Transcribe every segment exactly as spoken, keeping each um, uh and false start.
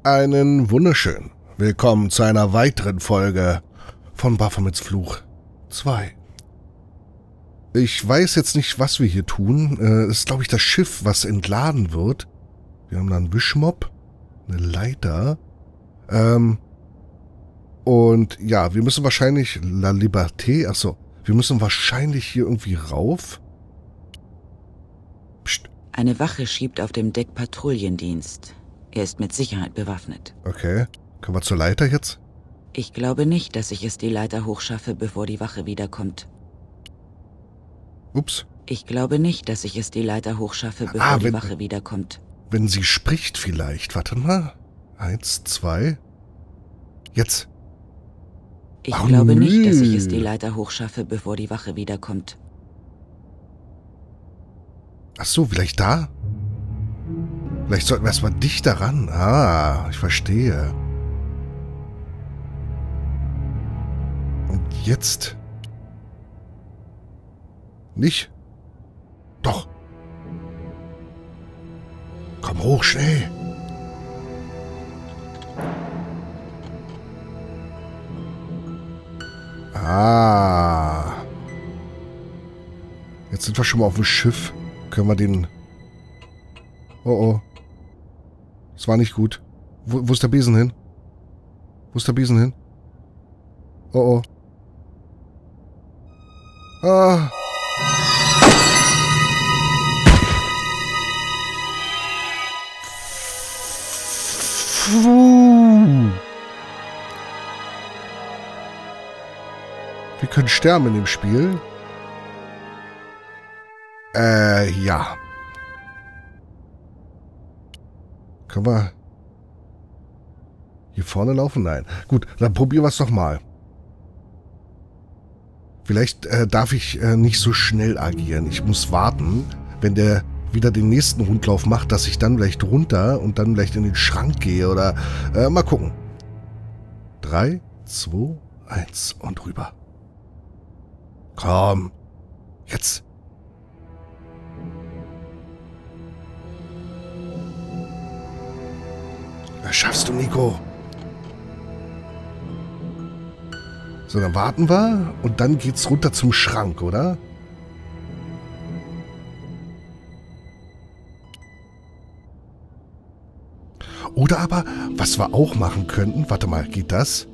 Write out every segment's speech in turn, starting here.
Einen wunderschönen Willkommen zu einer weiteren Folge von Baphomets Fluch zwei. Ich weiß jetzt nicht, was wir hier tun. Es ist, glaube ich, das Schiff, was entladen wird. Wir haben da einen Wischmob, eine Leiter. Ähm, und ja, wir müssen wahrscheinlich La Liberté, achso, wir müssen wahrscheinlich hier irgendwie rauf. Psst. Eine Wache schiebt auf dem Deck Patrouillendienst. Er ist mit Sicherheit bewaffnet. Okay. Können wir zur Leiter jetzt? Ich glaube nicht, dass ich es die Leiter hochschaffe, bevor die Wache wiederkommt. Ups. Ich glaube nicht, dass ich es die Leiter hochschaffe, bevor Ah, die wenn, Wache wiederkommt. Wenn sie spricht vielleicht. Warte mal. Eins, zwei. Jetzt. Ich Ach, glaube nö. nicht, dass ich es die Leiter hochschaffe, bevor die Wache wiederkommt. Ach so, vielleicht da? Vielleicht sollten wir erstmal dichter ran. Ah, ich verstehe. Und jetzt? Nicht? Doch. Komm hoch, schnell. Ah. Jetzt sind wir schon mal auf dem Schiff. Können wir den... Oh oh. Das war nicht gut. Wo, wo ist der Besen hin? Wo ist der Besen hin? Oh oh. Ah. Puh. Wir können sterben in dem Spiel. Äh, ja. Können wir hier vorne laufen? Nein. Gut, dann probieren wir es doch mal. Vielleicht äh, darf ich äh, nicht so schnell agieren. Ich muss warten, wenn der wieder den nächsten Rundlauf macht, dass ich dann vielleicht runter und dann vielleicht in den Schrank gehe oder äh, mal gucken. Drei, zwei, eins und rüber. Komm. Jetzt. Das schaffst du, Nico. So, dann warten wir und dann geht's runter zum Schrank, oder? Oder aber, was wir auch machen könnten, warte mal, geht das?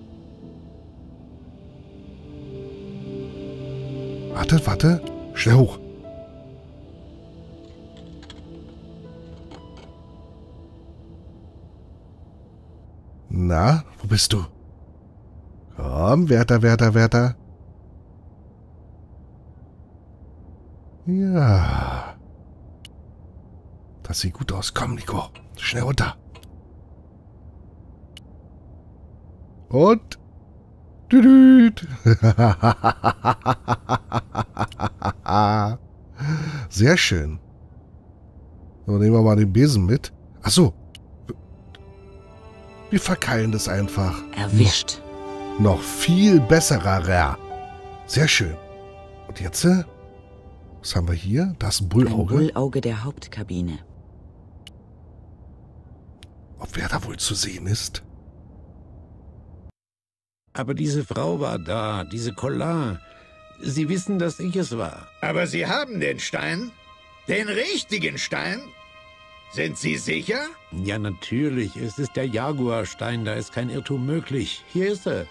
Warte, warte, schnell hoch. Na, wo bist du? Komm, Wärter, Wärter, Wärter. Ja. Das sieht gut aus. Komm, Nico. Schnell runter. Und... Düdüt. Sehr schön. So, nehmen wir mal den Besen mit. Ach so. Wir verkeilen das einfach. Erwischt. Noch, noch viel besserer. Sehr schön. Und jetzt? Was haben wir hier? Das ist ein Bullauge. Ein Bullauge der Hauptkabine. Ob wer da wohl zu sehen ist? Aber diese Frau war da, diese Collin. Sie wissen, dass ich es war. Aber Sie haben den Stein? Den richtigen Stein? Sind Sie sicher? Ja, natürlich. Es ist der Jaguarstein. Da ist kein Irrtum möglich. Hier ist er.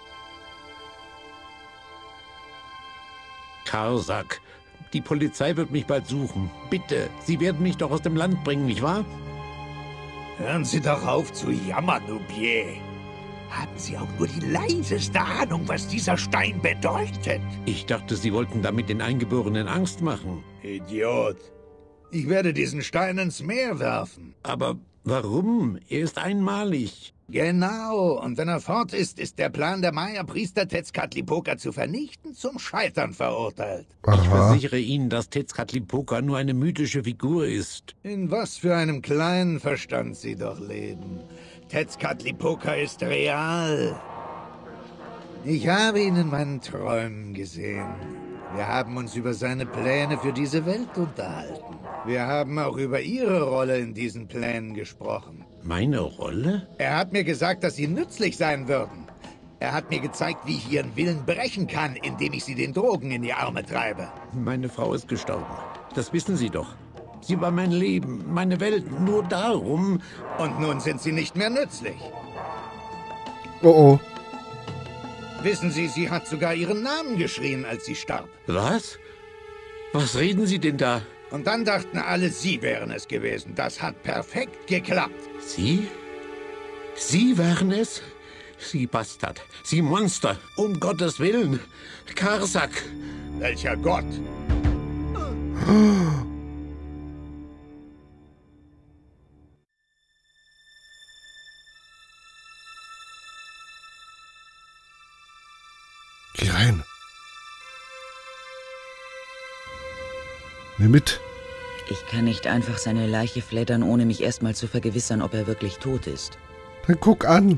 Karsak. Die Polizei wird mich bald suchen. Bitte, Sie werden mich doch aus dem Land bringen, nicht wahr? Hören Sie doch auf zu jammern, Noubier. Haben Sie auch nur die leiseste Ahnung, was dieser Stein bedeutet? Ich dachte, Sie wollten damit den Eingeborenen Angst machen. Idiot. Ich werde diesen Stein ins Meer werfen. Aber warum? Er ist einmalig. Genau. Und wenn er fort ist, ist der Plan der Maya-Priester Tezcatlipoca zu vernichten zum Scheitern verurteilt. Aha. Ich versichere Ihnen, dass Tezcatlipoca nur eine mythische Figur ist. In was für einem kleinen Verstand Sie doch leben. Tezcatlipoca ist real. Ich habe ihn in meinen Träumen gesehen. Wir haben uns über seine Pläne für diese Welt unterhalten. Wir haben auch über Ihre Rolle in diesen Plänen gesprochen. Meine Rolle? Er hat mir gesagt, dass Sie nützlich sein würden. Er hat mir gezeigt, wie ich Ihren Willen brechen kann, indem ich Sie den Drogen in die Arme treibe. Meine Frau ist gestorben. Das wissen Sie doch. Sie war mein Leben, meine Welt. Nur darum. Und nun sind Sie nicht mehr nützlich. Oh oh. Wissen Sie, sie hat sogar Ihren Namen geschrien, als sie starb. Was? Was reden Sie denn da? Und dann dachten alle, Sie wären es gewesen. Das hat perfekt geklappt. Sie? Sie waren es? Sie Bastard. Sie Monster. Um Gottes Willen. Karsak. Welcher Gott? Geh rein. Nimm mit. Ich kann nicht einfach seine Leiche flattern, ohne mich erstmal zu vergewissern, ob er wirklich tot ist. Dann guck an.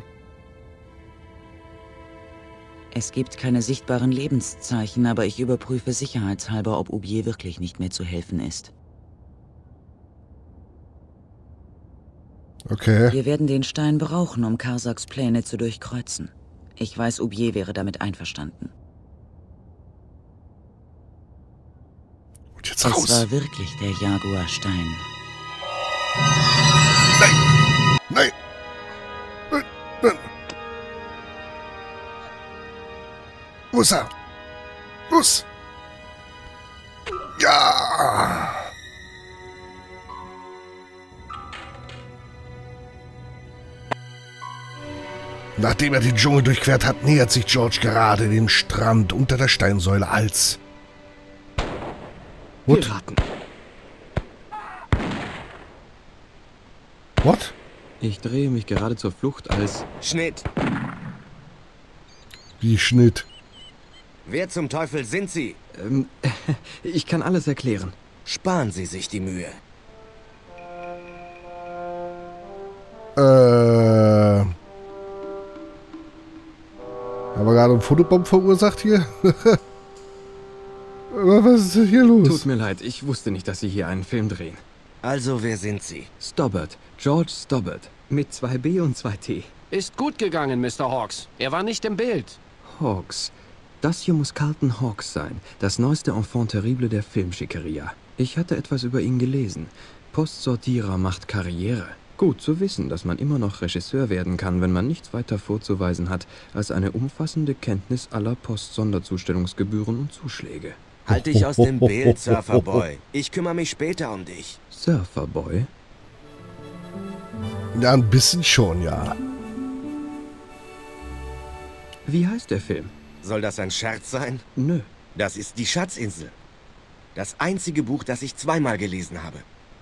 Es gibt keine sichtbaren Lebenszeichen, aber ich überprüfe sicherheitshalber, ob Aubier wirklich nicht mehr zu helfen ist. Okay. Wir werden den Stein brauchen, um Karsaks Pläne zu durchkreuzen. Ich weiß, Aubier wäre damit einverstanden. Und jetzt raus. Es war wirklich der Jaguarstein. Nein! Nein! Nein! Nein! Wo ist er? Los! Ja! Nachdem er den Dschungel durchquert hat, nähert sich George gerade den Strand unter der Steinsäule als... What? Piraten. What? Ich drehe mich gerade zur Flucht als... Schnitt. Wie Schnitt. Wer zum Teufel sind Sie? Ähm, ich kann alles erklären. Sparen Sie sich die Mühe. Äh... Haben wir gerade einen Fotobomb verursacht hier? Was ist denn hier los? Tut mir leid, ich wusste nicht, dass Sie hier einen Film drehen. Also, wer sind Sie? Stobbart. George Stobbart. Mit zwei B und zwei T. Ist gut gegangen, Mister Hawks. Er war nicht im Bild. Hawks. Das hier muss Carlton Hawks sein. Das neueste Enfant terrible der Filmschickeria. Ich hatte etwas über ihn gelesen. Postsortierer macht Karriere. Gut zu wissen, dass man immer noch Regisseur werden kann, wenn man nichts weiter vorzuweisen hat als eine umfassende Kenntnis aller Post-Sonderzustellungsgebühren und Zuschläge. Halt dich aus dem Bild, Surferboy. Ich kümmere mich später um dich. Surferboy? Ja, ein bisschen schon, ja. Wie heißt der Film? Soll das ein Scherz sein? Nö. Das ist Die Schatzinsel. Das einzige Buch, das ich zweimal gelesen habe.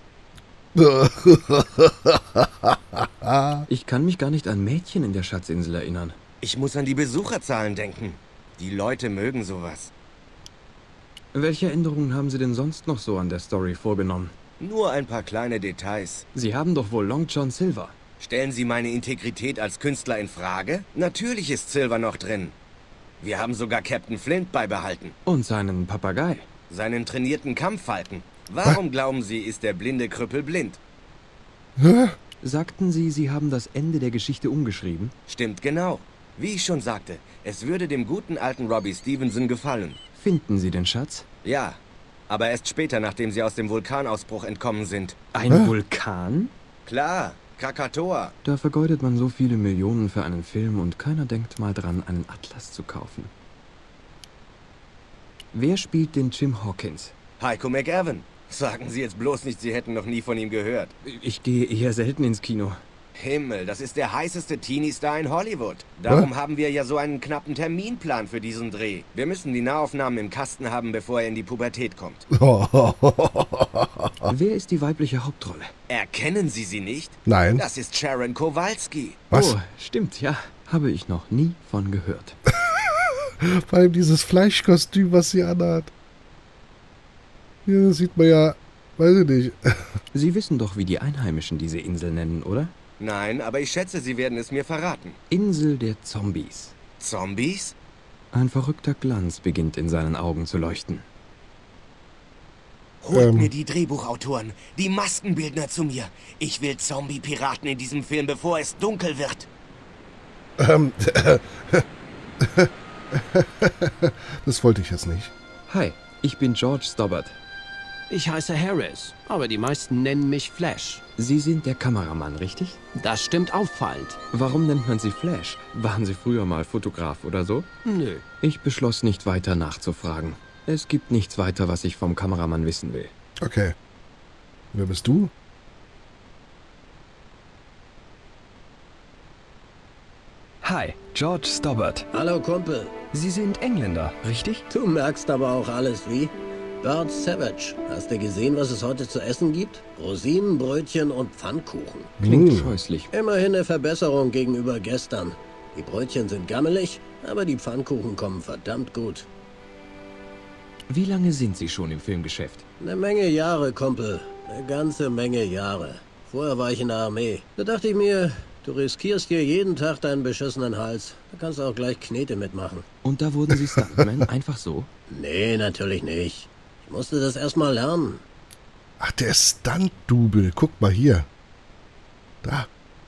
Ich kann mich gar nicht an Mädchen in der Schatzinsel erinnern. Ich muss an die Besucherzahlen denken. Die Leute mögen sowas. Welche Änderungen haben Sie denn sonst noch so an der Story vorgenommen? Nur ein paar kleine Details. Sie haben doch wohl Long John Silver. Stellen Sie meine Integrität als Künstler in Frage? Natürlich ist Silver noch drin. Wir haben sogar Captain Flint beibehalten. Und seinen Papagei. Seinen trainierten Kampffalken. Warum glauben Sie, ist der blinde Krüppel blind? Hä? Sagten Sie, Sie haben das Ende der Geschichte umgeschrieben? Stimmt genau. Wie ich schon sagte, es würde dem guten alten Robbie Stevenson gefallen. Finden Sie den Schatz? Ja, aber erst später, nachdem Sie aus dem Vulkanausbruch entkommen sind. Ein Hä? Vulkan? Klar, Krakatoa. Da vergeudet man so viele Millionen für einen Film und keiner denkt mal dran, einen Atlas zu kaufen. Wer spielt den Jim Hawkins? Heiko McEwan. Sagen Sie jetzt bloß nicht, Sie hätten noch nie von ihm gehört. Ich gehe eher selten ins Kino. Himmel, das ist der heißeste Teenie-Star in Hollywood. Darum haben wir ja so einen knappen Terminplan für diesen Dreh. Wir müssen die Nahaufnahmen im Kasten haben, bevor er in die Pubertät kommt. Wer ist die weibliche Hauptrolle? Erkennen Sie sie nicht? Nein. Das ist Sharon Kowalski. Was? Oh, stimmt, ja. Habe ich noch nie von gehört. Vor allem dieses Fleischkostüm, was sie anhat. Hier das sieht man ja, weiß ich nicht. Sie wissen doch, wie die Einheimischen diese Insel nennen, oder? Nein, aber ich schätze, Sie werden es mir verraten. Insel der Zombies. Zombies? Ein verrückter Glanz beginnt in seinen Augen zu leuchten. Holt Ähm. mir die Drehbuchautoren, die Maskenbildner zu mir. Ich will Zombie-Piraten in diesem Film, bevor es dunkel wird. Ähm, das wollte ich jetzt nicht. Hi, ich bin George Stobbart. Ich heiße Harris, aber die meisten nennen mich Flash. Sie sind der Kameramann, richtig? Das stimmt auffallend. Warum nennt man Sie Flash? Waren Sie früher mal Fotograf oder so? Nö. Ich beschloss nicht weiter nachzufragen. Es gibt nichts weiter, was ich vom Kameramann wissen will. Okay. Wer bist du? Hi, George Stobbart. Hallo Kumpel. Sie sind Engländer, richtig? Du merkst aber auch alles wie? Bert Savage. Hast du gesehen, was es heute zu essen gibt? Rosinen, Brötchen und Pfannkuchen. Klingt Hm. scheußlich. Immerhin eine Verbesserung gegenüber gestern. Die Brötchen sind gammelig, aber die Pfannkuchen kommen verdammt gut. Wie lange sind Sie schon im Filmgeschäft? Eine Menge Jahre, Kumpel. Eine ganze Menge Jahre. Vorher war ich in der Armee. Da dachte ich mir, du riskierst hier jeden Tag deinen beschissenen Hals. Da kannst du auch gleich Knete mitmachen. Und da wurden Sie Stuntman, einfach so? Nee, natürlich nicht. Ich musste das erstmal lernen. Ach, der Stunt-Double. Guck mal hier. Da.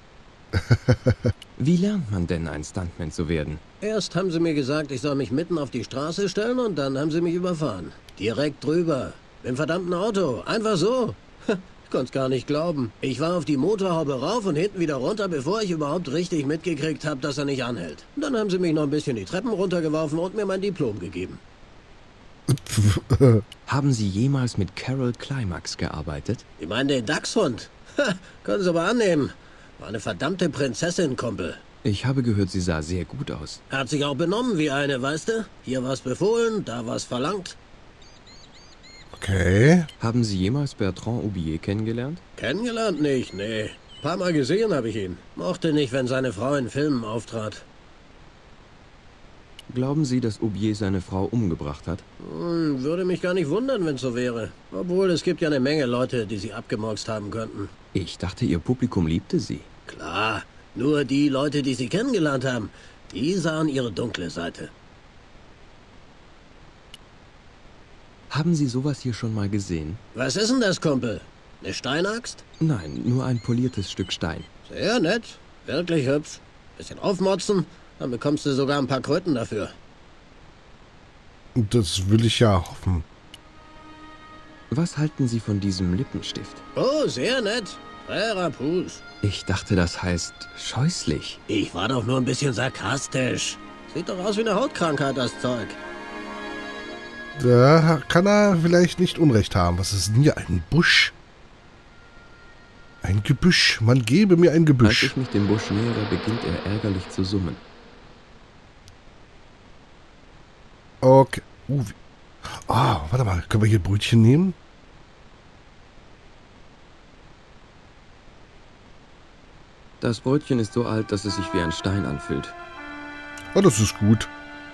Wie lernt man denn, ein Stuntman zu werden? Erst haben sie mir gesagt, ich soll mich mitten auf die Straße stellen und dann haben sie mich überfahren. Direkt drüber. Im verdammten Auto. Einfach so. Ich konnte es gar nicht glauben. Ich war auf die Motorhaube rauf und hinten wieder runter, bevor ich überhaupt richtig mitgekriegt habe, dass er nicht anhält. Und dann haben sie mich noch ein bisschen die Treppen runtergeworfen und mir mein Diplom gegeben. Haben Sie jemals mit Carol Climax gearbeitet? Ich meine den Dachshund. Ha, können sie aber annehmen. War eine verdammte Prinzessin, Kumpel. Ich habe gehört, sie sah sehr gut aus. Hat sich auch benommen wie eine, weißt du? Hier war's befohlen, da war's verlangt. Okay. Haben Sie jemals Bertrand Aubier kennengelernt? Kennengelernt nicht, nee. Paar Mal gesehen habe ich ihn. Mochte nicht, wenn seine Frau in Filmen auftrat. Glauben Sie, dass Aubier seine Frau umgebracht hat? Hm, würde mich gar nicht wundern, wenn es so wäre. Obwohl, es gibt ja eine Menge Leute, die sie abgemurkst haben könnten. Ich dachte, Ihr Publikum liebte sie. Klar, nur die Leute, die sie kennengelernt haben, die sahen ihre dunkle Seite. Haben Sie sowas hier schon mal gesehen? Was ist denn das, Kumpel? Eine Steinaxt? Nein, nur ein poliertes Stück Stein. Sehr nett. Wirklich hübsch. Bisschen aufmotzen, dann bekommst du sogar ein paar Kröten dafür. Das will ich ja hoffen. Was halten Sie von diesem Lippenstift? Oh, sehr nett. Frère Pouce. Ich dachte, das heißt scheußlich. Ich war doch nur ein bisschen sarkastisch. Sieht doch aus wie eine Hautkrankheit, das Zeug. Da kann er vielleicht nicht Unrecht haben. Was ist denn hier? Ein Busch? Ein Gebüsch. Man gebe mir ein Als Gebüsch. ich mich dem Busch nähere, beginnt er ärgerlich zu summen. Okay. Uh, wie... Ah, warte mal. Können wir hier Brötchen nehmen? Das Brötchen ist so alt, dass es sich wie ein Stein anfühlt. Oh, das ist gut.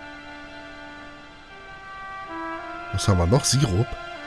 Was haben wir noch? Sirup?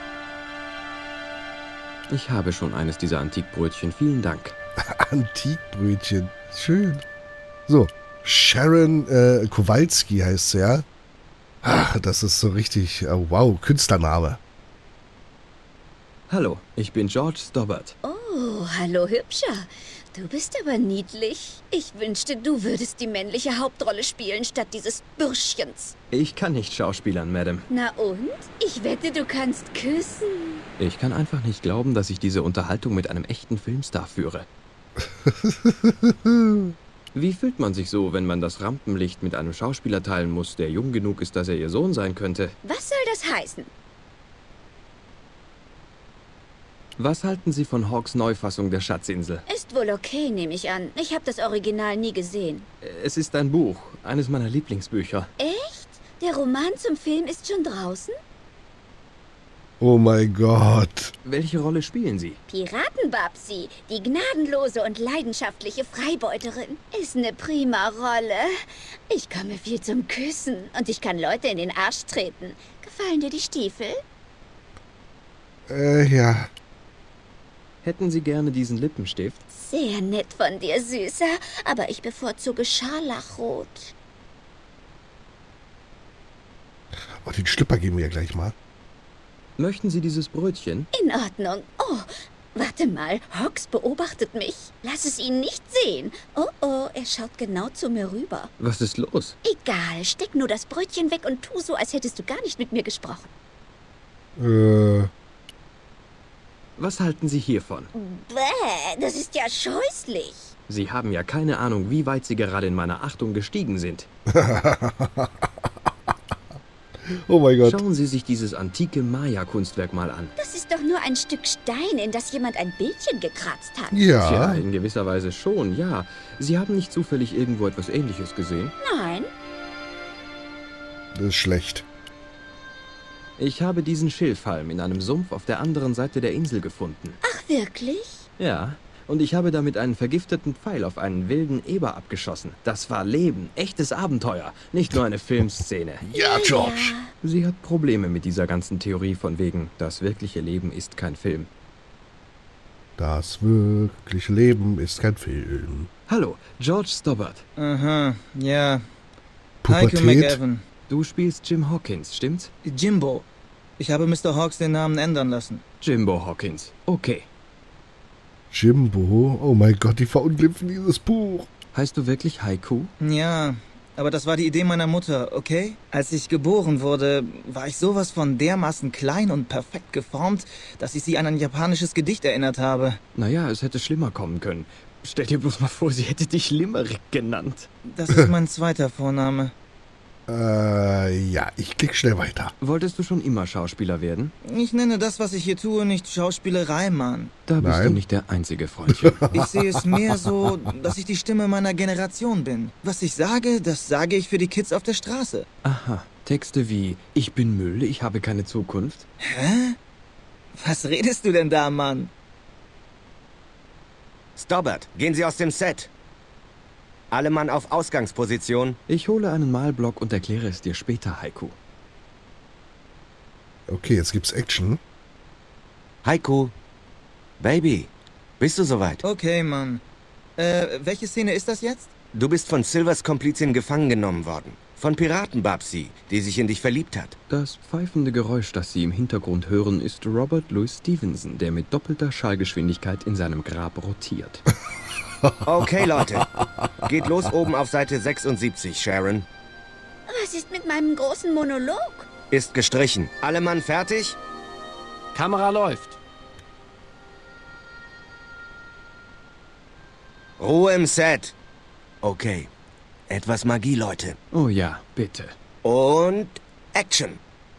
Ich habe schon eines dieser Antikbrötchen. Vielen Dank. Antikbrötchen. Schön. So. Sharon äh, Kowalski heißt sie, ja? Ach, das ist so richtig, äh, wow, Künstlername. Hallo, ich bin George Stobbart. Oh, hallo Hübscher. Du bist aber niedlich. Ich wünschte, du würdest die männliche Hauptrolle spielen, statt dieses Bürschchens. Ich kann nicht schauspielern, Madame. Na und? Ich wette, du kannst küssen. Ich kann einfach nicht glauben, dass ich diese Unterhaltung mit einem echten Filmstar führe. Wie fühlt man sich so, wenn man das Rampenlicht mit einem Schauspieler teilen muss, der jung genug ist, dass er ihr Sohn sein könnte? Was soll das heißen? Was halten Sie von Hawks Neufassung der Schatzinsel? Ist wohl okay, nehme ich an. Ich habe das Original nie gesehen. Es ist ein Buch, eines meiner Lieblingsbücher. Echt? Der Roman zum Film ist schon draußen? Oh mein Gott. Welche Rolle spielen Sie? Piratenbabsi, die gnadenlose und leidenschaftliche Freibeuterin. Ist eine prima Rolle. Ich komme viel zum Küssen und ich kann Leute in den Arsch treten. Gefallen dir die Stiefel? Äh, ja. Hätten Sie gerne diesen Lippenstift? Sehr nett von dir, Süßer, aber ich bevorzuge Scharlachrot. Oh, den Schlüpper geben wir ja gleich mal. Möchten Sie dieses Brötchen? In Ordnung. Oh, warte mal. Hawks beobachtet mich. Lass es ihn nicht sehen. Oh, oh, er schaut genau zu mir rüber. Was ist los? Egal, steck nur das Brötchen weg und tu so, als hättest du gar nicht mit mir gesprochen. Äh... Was halten Sie hiervon? Bäh, das ist ja scheußlich. Sie haben ja keine Ahnung, wie weit Sie gerade in meiner Achtung gestiegen sind. Oh mein Gott. Schauen Sie sich dieses antike Maya-Kunstwerk mal an. Das ist doch nur ein Stück Stein, in das jemand ein Bildchen gekratzt hat. Ja. Tja, in gewisser Weise schon, ja. Sie haben nicht zufällig irgendwo etwas Ähnliches gesehen? Nein. Das ist schlecht. Ich habe diesen Schilfhalm in einem Sumpf auf der anderen Seite der Insel gefunden. Ach, wirklich? Ja, und ich habe damit einen vergifteten Pfeil auf einen wilden Eber abgeschossen. Das war Leben, echtes Abenteuer, nicht nur eine Filmszene. Ja, George. Sie hat Probleme mit dieser ganzen Theorie von wegen, das wirkliche Leben ist kein Film. Das wirkliche Leben ist kein Film. Hallo, George Stobbart. Aha, ja. Pubertät? Heiko McEwan. Du spielst Jim Hawkins, stimmt's? Jimbo. Ich habe Mister Hawks den Namen ändern lassen. Jimbo Hawkins. Okay. Jimbo? Oh mein Gott, die verunglimpfen dieses Buch. Heißt du wirklich Haiku? Ja, aber das war die Idee meiner Mutter, okay? Als ich geboren wurde, war ich sowas von dermaßen klein und perfekt geformt, dass ich sie an ein japanisches Gedicht erinnert habe. Naja, es hätte schlimmer kommen können. Stell dir bloß mal vor, sie hätte dich Limerick genannt. Das ist mein zweiter Vorname. Äh, ja, ich klick schnell weiter. Wolltest du schon immer Schauspieler werden? Ich nenne das, was ich hier tue, nicht Schauspielerei, Mann. Da bist Nein. du nicht der einzige, Freundchen. Ich sehe es mehr so, dass ich die Stimme meiner Generation bin. Was ich sage, das sage ich für die Kids auf der Straße. Aha, Texte wie ich bin Müll, ich habe keine Zukunft. Hä? Was redest du denn da, Mann? Stobbart, gehen Sie aus dem Set. Alle Mann auf Ausgangsposition. Ich hole einen Malblock und erkläre es dir später, Haiku. Okay, jetzt gibt's Action. Haiku, Baby, bist du soweit? Okay, Mann. Äh, welche Szene ist das jetzt? Du bist von Silvers Komplizin gefangen genommen worden. Von Piraten-Babsi, die sich in dich verliebt hat. Das pfeifende Geräusch, das Sie im Hintergrund hören, ist Robert Louis Stevenson, der mit doppelter Schallgeschwindigkeit in seinem Grab rotiert. Okay, Leute. Geht los oben auf Seite sechsundsiebzig, Sharon. Was ist mit meinem großen Monolog? Ist gestrichen. Alle Mann fertig? Kamera läuft. Ruhe im Set. Okay. Etwas Magie, Leute. Oh ja, bitte. Und Action.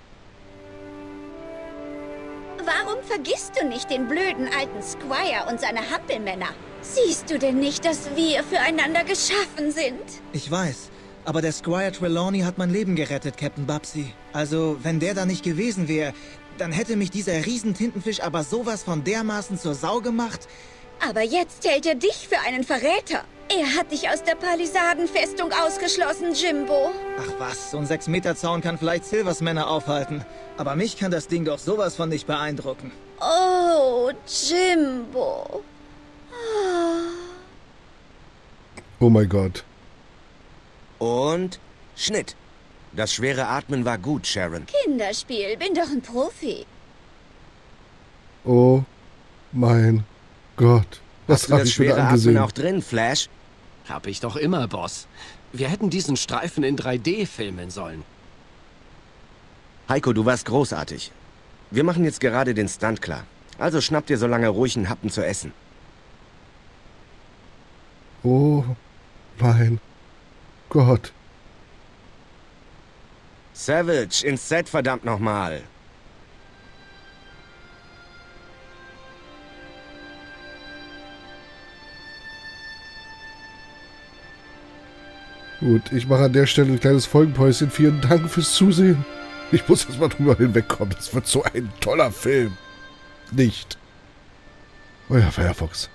Warum vergisst du nicht den blöden alten Squire und seine Hampelmänner? Siehst du denn nicht, dass wir füreinander geschaffen sind? Ich weiß, aber der Squire Trelawney hat mein Leben gerettet, Captain Babsi. Also, wenn der da nicht gewesen wäre, dann hätte mich dieser Riesentintenfisch aber sowas von dermaßen zur Sau gemacht. Aber jetzt hält er dich für einen Verräter. Er hat dich aus der Palisadenfestung ausgeschlossen, Jimbo. Ach was, so ein sechs Meter Zaun kann vielleicht Silvers Männer aufhalten. Aber mich kann das Ding doch sowas von nicht beeindrucken. Oh, Jimbo. Oh mein Gott. Und Schnitt. Das schwere Atmen war gut, Sharon. Kinderspiel, bin doch ein Profi. Oh mein Gott. Was Hast du habe das ich wieder schwere Atmen angesehen? auch drin, Flash? Hab ich doch immer, Boss. Wir hätten diesen Streifen in drei D filmen sollen. Heiko, du warst großartig. Wir machen jetzt gerade den Stunt klar. Also schnapp dir so lange ruhig einen Happen zu essen. Oh mein Gott. Savage, ins Set, verdammt nochmal. Gut, ich mache an der Stelle ein kleines Folgenpäuschen. Vielen Dank fürs Zusehen. Ich muss jetzt mal drüber hinwegkommen. Das wird so ein toller Film. Nicht. Euer Firefox.